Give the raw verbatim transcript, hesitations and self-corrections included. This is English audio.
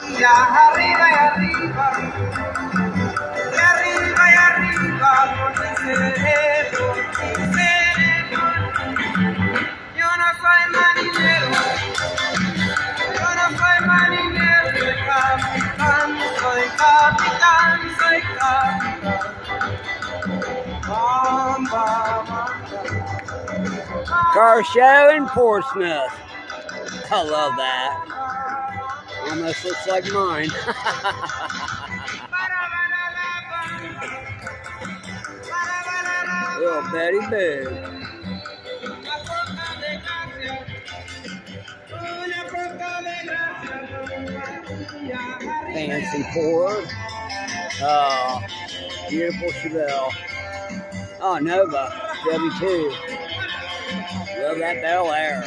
y arriba y arriba, y arriba y arriba, por mi cerebro, mi cerebro. Yo no soy marinero, yo no soy marinero, soy capitán, soy capitán, soy capitán. Car show in Portsmouth. I love that. Almost looks like mine. Little Betty Boo. Fancy Ford. Oh, beautiful Chevelle. Oh, Nova, W two. Love that Bel Air.